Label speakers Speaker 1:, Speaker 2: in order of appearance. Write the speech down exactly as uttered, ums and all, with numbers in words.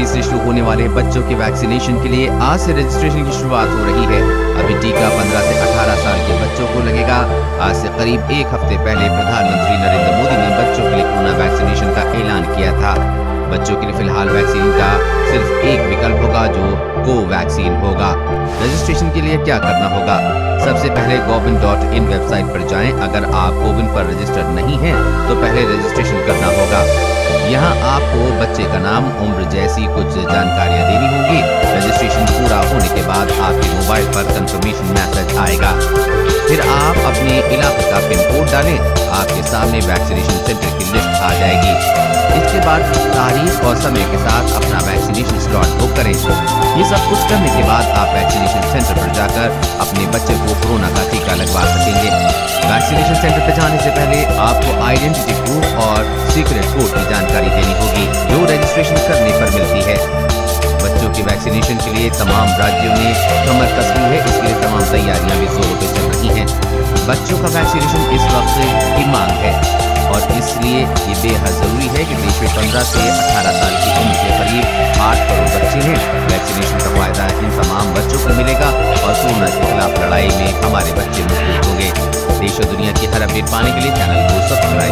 Speaker 1: फरवरी से शुरू होने वाले बच्चों के वैक्सीनेशन के लिए आज से रजिस्ट्रेशन की शुरुआत हो रही है। अभी टीका पंद्रह से अठारह साल के बच्चों को लगेगा। आज से करीब एक हफ्ते पहले प्रधानमंत्री नरेंद्र मोदी ने बच्चों के लिए कोरोना वैक्सीनेशन का ऐलान किया था। बच्चों के लिए फिलहाल वैक्सीन का सिर्फ एक विकल्प होगा, जो कोवैक्सीन होगा। रजिस्ट्रेशन के लिए क्या करना होगा? सबसे पहले कोविन डॉट इन वेबसाइट पर जाएं। अगर आप कोविन पर रजिस्टर्ड नहीं हैं, तो पहले रजिस्ट्रेशन करना होगा। यहाँ आपको बच्चे का नाम, उम्र जैसी कुछ जानकारियाँ देनी होंगी। रजिस्ट्रेशन पूरा होने के बाद आपके मोबाइल पर कंफर्मेशन मैसेज आएगा। फिर आप अपने इलाके का पिन कोड डालें। आपके सामने वैक्सीनेशन सेंटर की लिस्ट आ जाएगी। इसके बाद तारीख और समय के साथ अपना वैक्सीनेशन स्लॉट बुक करें। ये सब कुछ करने के बाद आप वैक्सीनेशन सेंटर पर जाकर अपने बच्चे को कोरोना का टीका लगवा सकेंगे। वैक्सीनेशन सेंटर पर जाने से पहले आपको आइडेंटिटी प्रूफ और सीक्रेट कोड की जानकारी देनी होगी, जो रजिस्ट्रेशन करने पर मिलती है। बच्चों के वैक्सीनेशन के लिए तमाम राज्यों ने कमर कस ली है। इसके लिए तमाम तैयारियां भी जोरों पर चल रही हैं। बच्चों का वैक्सीनेशन इस वक्त की मांग है और इसलिए ये बेहद जरूरी है कि देश में पंद्रह से अठारह साल की उम्र के करीब आठ करोड़ बच्चे हैं। वैक्सीनेशन का फायदा इन तमाम बच्चों को मिलेगा और कोरोना के खिलाफ लड़ाई में हमारे बच्चे मजबूत होंगे। देश और दुनिया की हर अपडेट पाने के लिए चैनल को सब्सक्राइब